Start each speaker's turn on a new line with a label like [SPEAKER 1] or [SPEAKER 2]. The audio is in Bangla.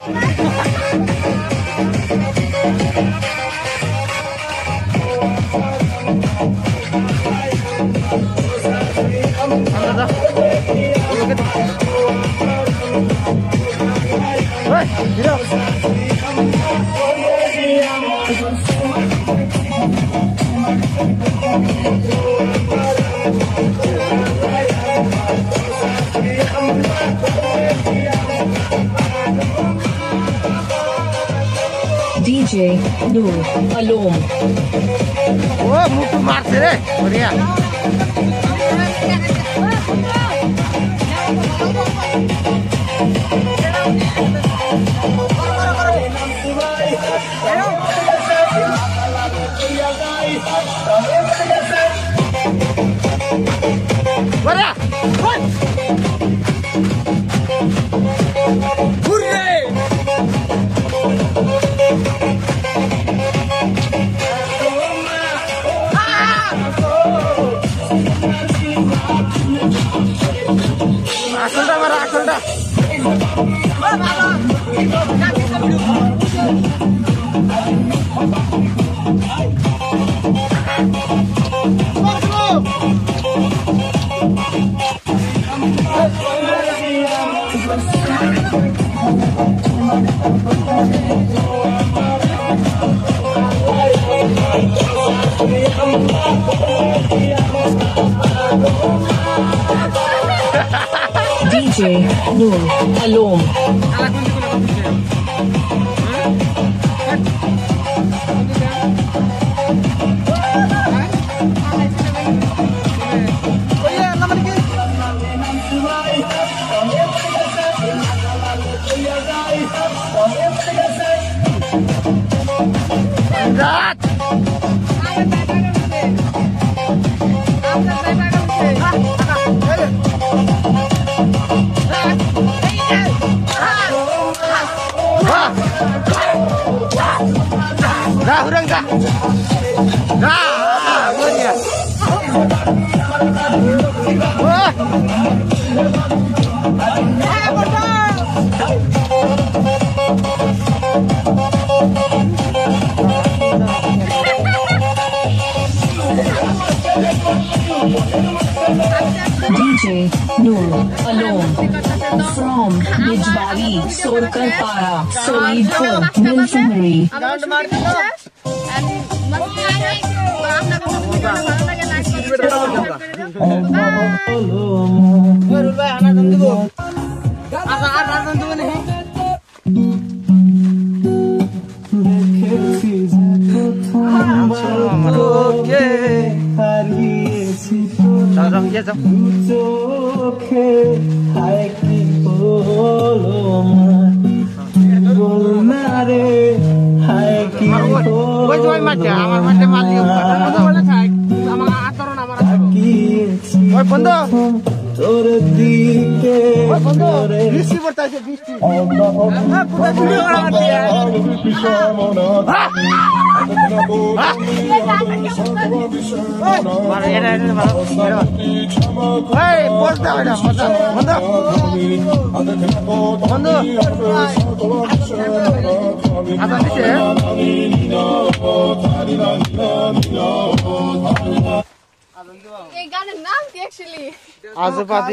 [SPEAKER 1] DJ Noor Alom.
[SPEAKER 2] Oh, mutu marche re. बढ़िया. बढ़िया. Asalda mara asalda.
[SPEAKER 1] DJ Noor Alom.
[SPEAKER 2] Dah, urang dah. Dah, betul. Wah.
[SPEAKER 1] DJ Noor Alom from Bijbari, Sorkarpara, Solidpur, Milfumari.
[SPEAKER 2] বন্ধু তোর দিকে বৃষ্টি পড়তেছে বৃষ্টি
[SPEAKER 3] এই গানের নাম কি অ্যাকচুয়ালি?
[SPEAKER 2] আজব